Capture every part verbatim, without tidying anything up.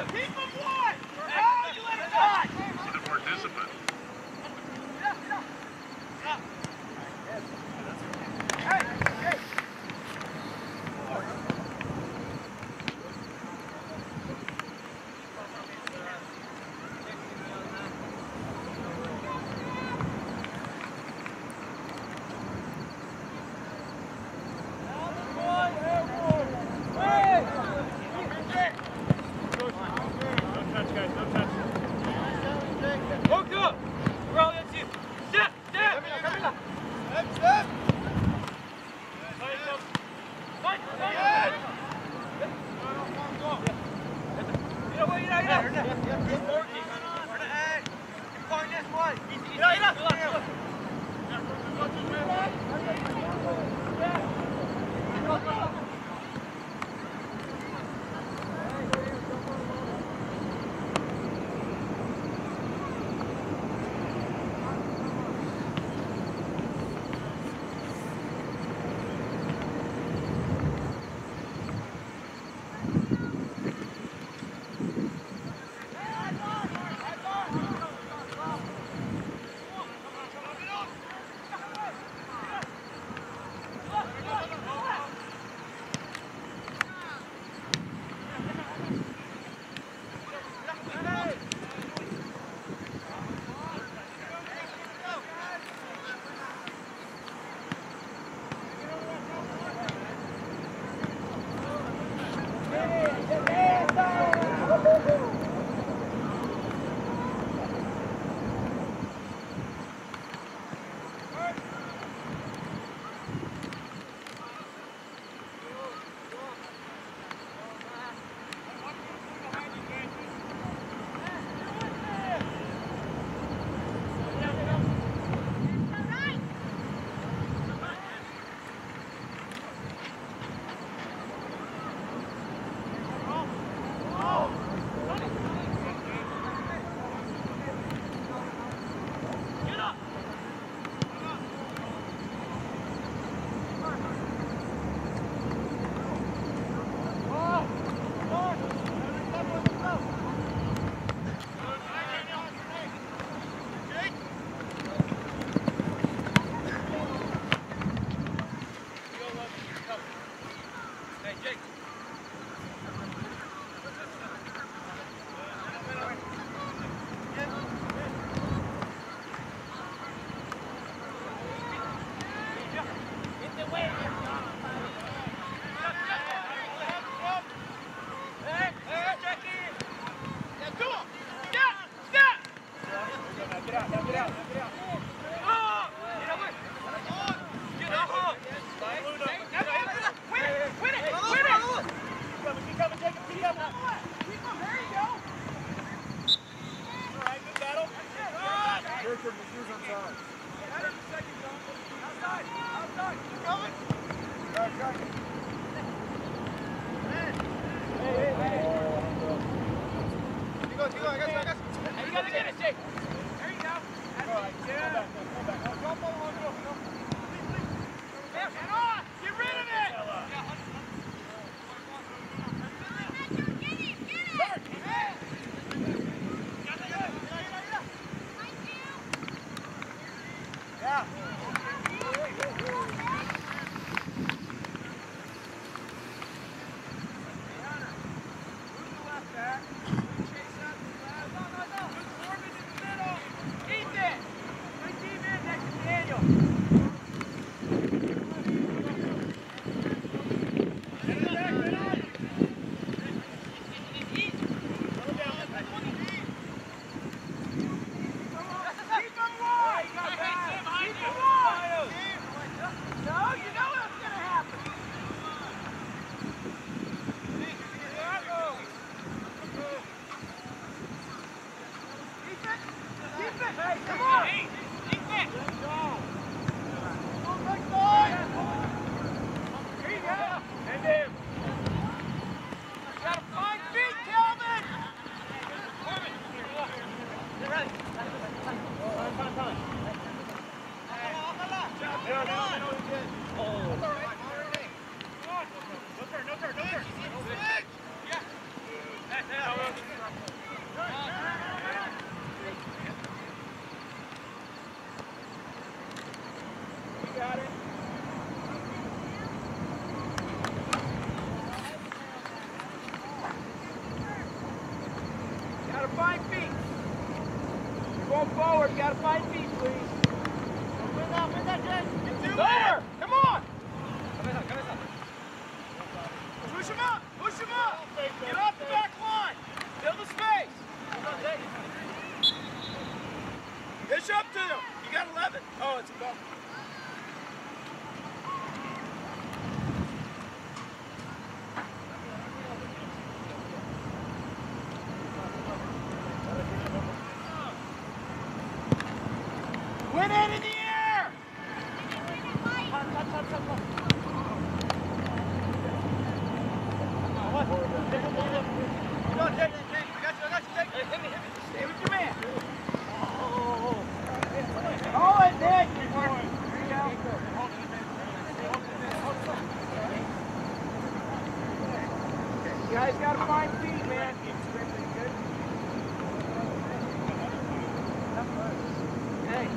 More discipline. Ethan! Good team in! Gotta find feet. You're going forward. Gotta find feet, please. Win that, win that, Jay. Over. Come on. Push him up. Push him up. Get off the back line. Fill the space. Pitch up to them. You got eleven. Oh, it's a bump. Win it in the air! Go, take it, take it. I got you, I got you, take it. Hit me, hit me. Stay with your man. Hold it, Nick. There you go. You guys gotta find feet, man. Hey.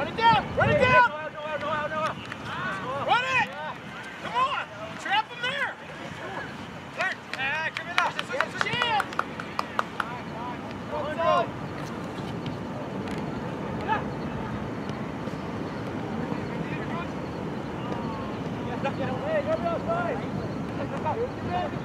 Run it down! Run it down! Run it! Come on! Trap him there! Turn! Ah, come in now! Yes, chance! One go! Hey, go to the outside! Look!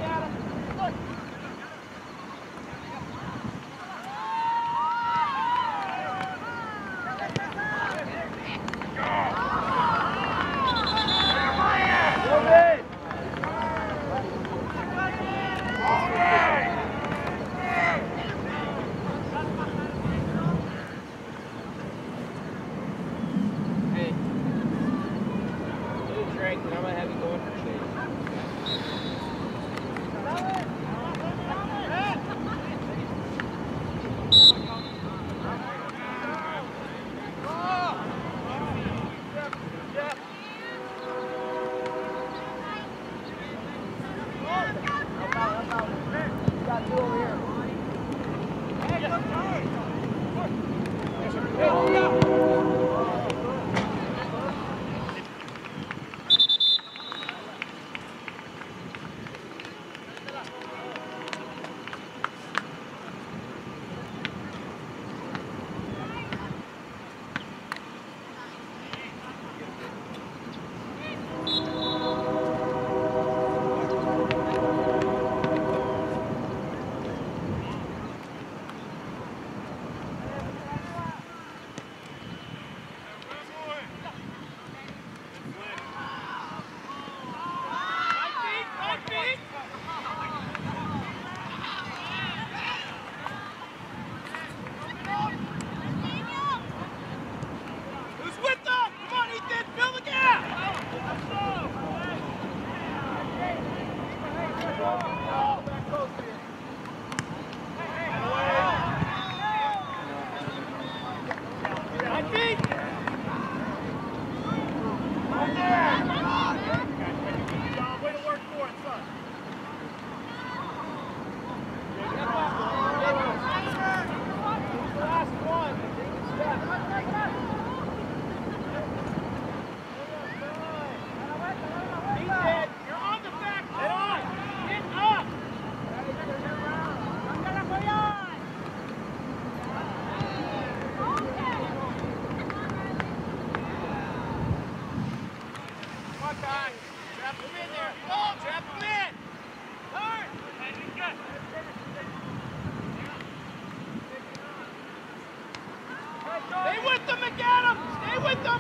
Stay with them, McAdam! Stay with them!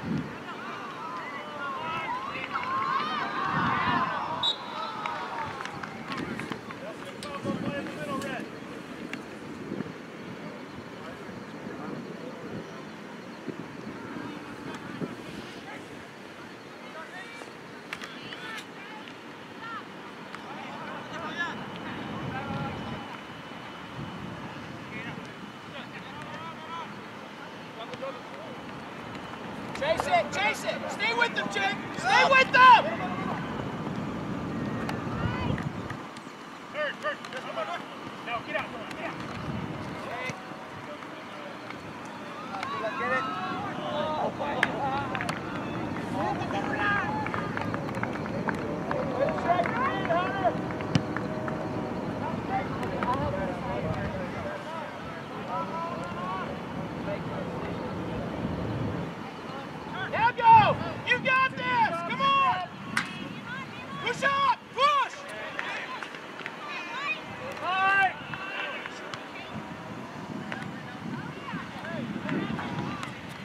Chase it, chase it! Stay with them, Jake! Stay with them! Third, third, now get out, come on, get out. Get it. Oh, my God. Now go! You got this! Come on! Push up! Push! All right!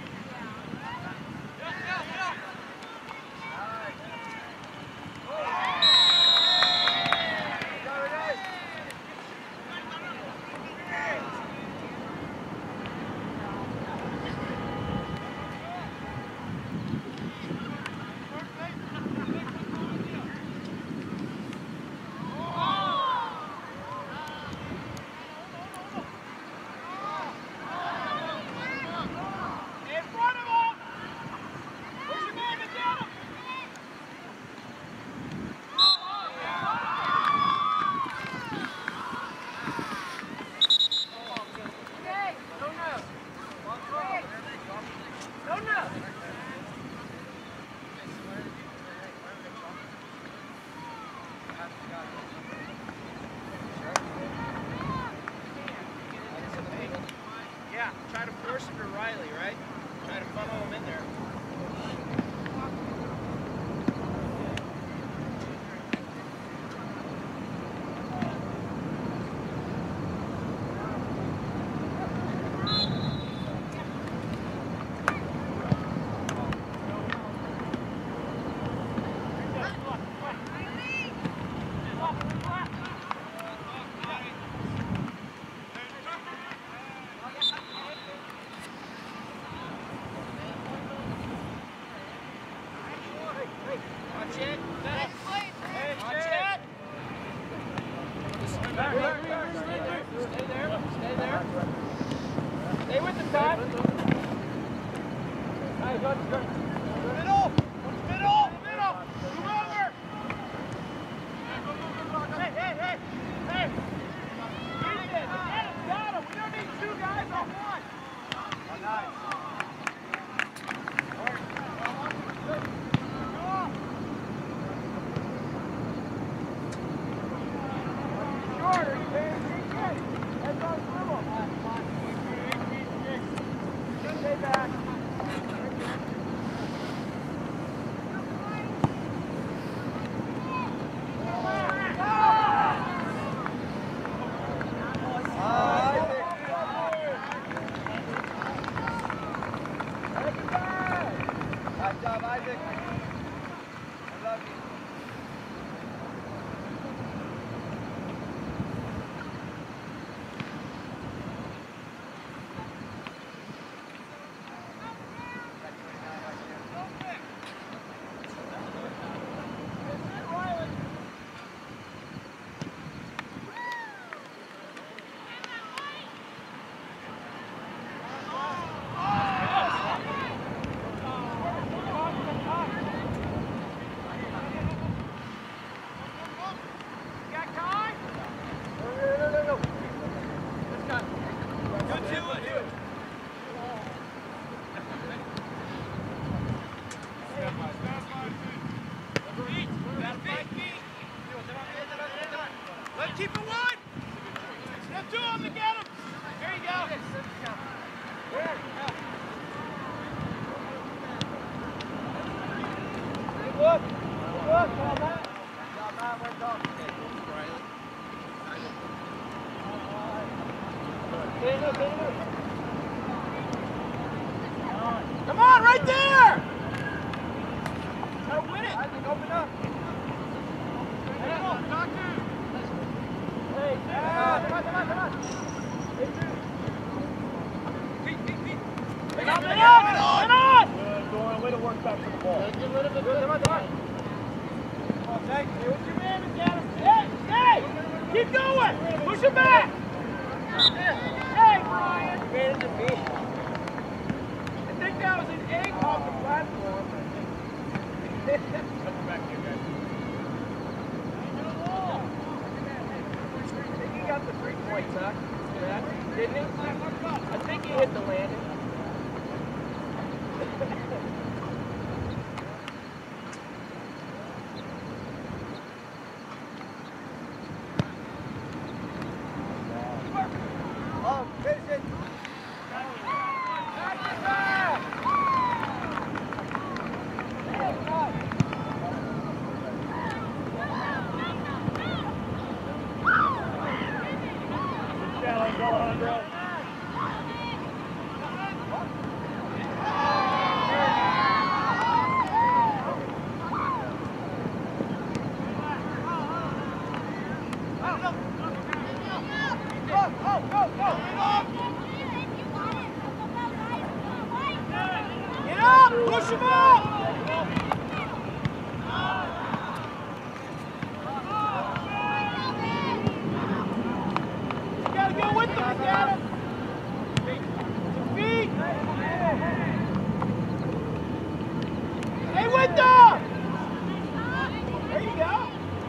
Hey, good, good. Middle! Middle! Middle! Move over! Hey, hey, hey! Hey! Ethan, Adam, got him! We don't need two guys on one! Oh, nice. Shorter, you can't get it. That's on swivel. Stay back. Come on, right there! Gotta win it! I think open up. Hey, come on, talk to. Hey, yeah, come on, come on, come on. Hey, Pete, Pete, Pete. Hey, come on, come on! Come on! Good, Doran, way to work back to the ball. Get rid of it. Come on, come on. Come on, thank you. What's your man, Adam? Hey, hey! Keep going! Push him back! Hey, Brian! You ran into me. I think that was an egg off the platform. Come back here, guys. I think he got the three points, huh? Yeah. Didn't he? I think he hit the landing. Push him up! You gotta go with them, you got him! Feet! Stay with them! There you go!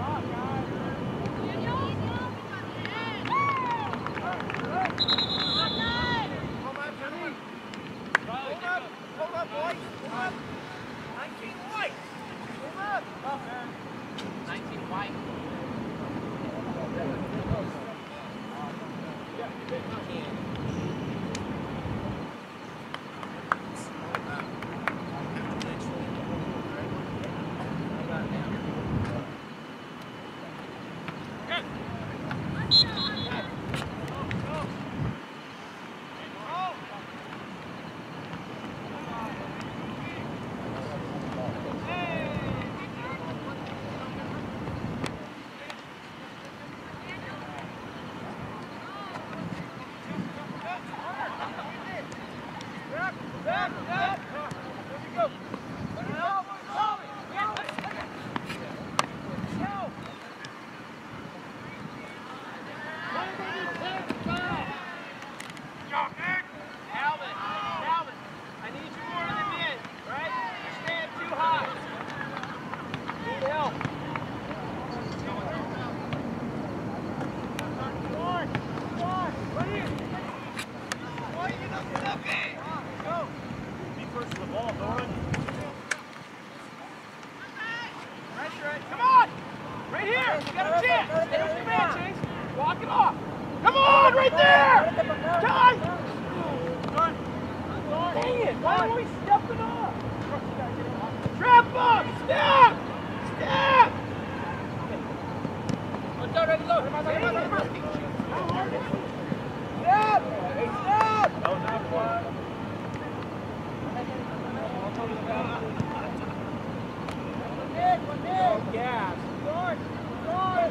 Hold up, boys! Hold up! nineteen white! Hold up! nineteen white. Calvin, Calvin, I need you more in the mid. Come on! Right here! You got a chance! Stay with your man, Chase! Walk it off! Come on! Right there! Time! Dang it! Why are we stepping up? Trap up! Step! Step! Let's go, ready, low! Step! Step! That was a good one. Gas. Start. Start.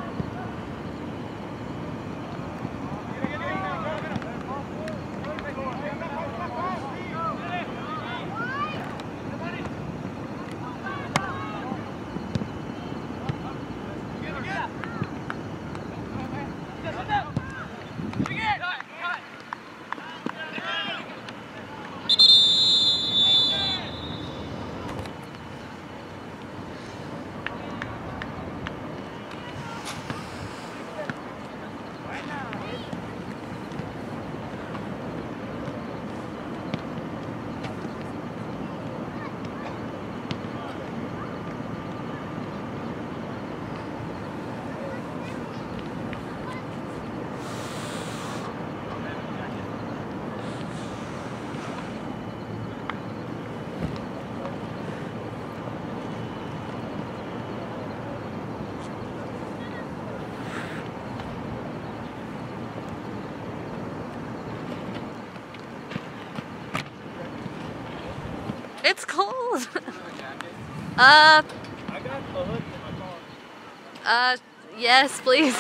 It's cold. uh. I got a hood in my car. Uh, yes, please.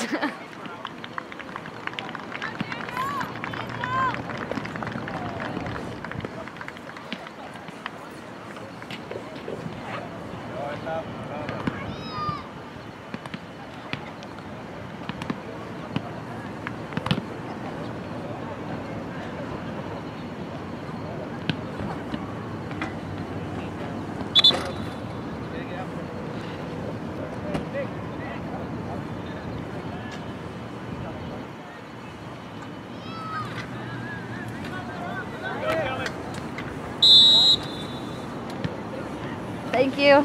Thank you.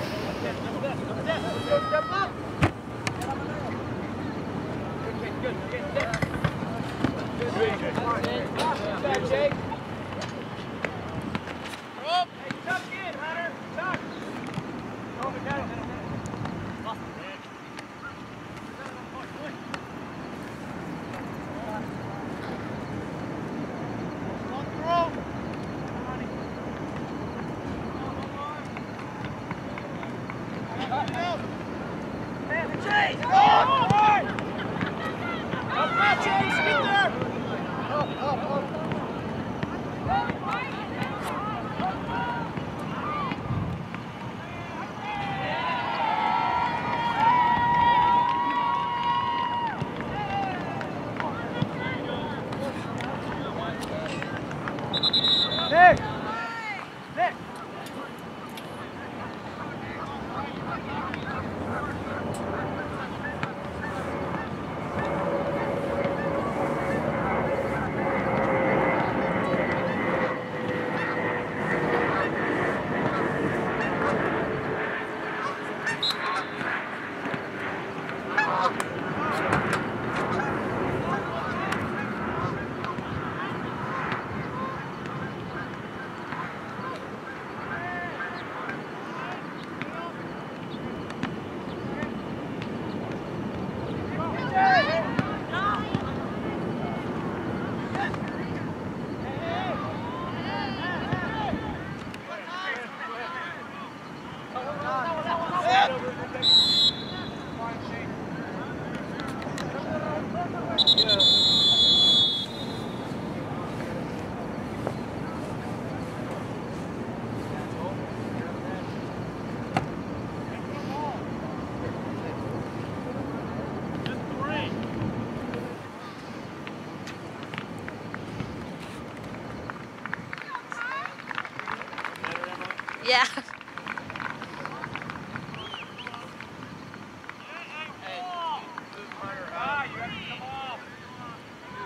Yeah.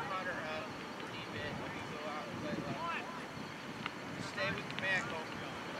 Stay with the man, go.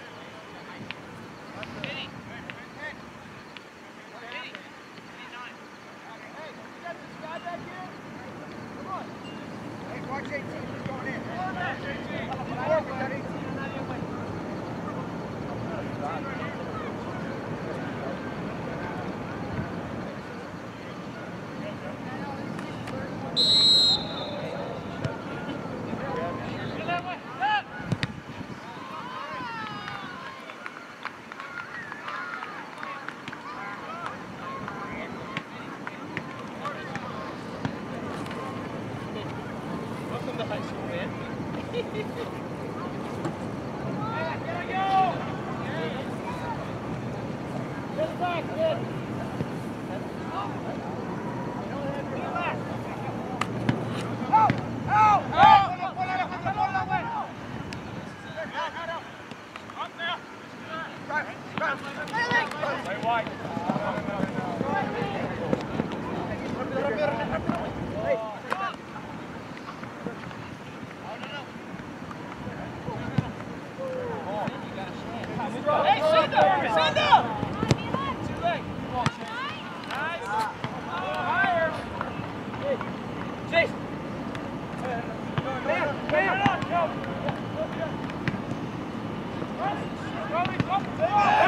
Go!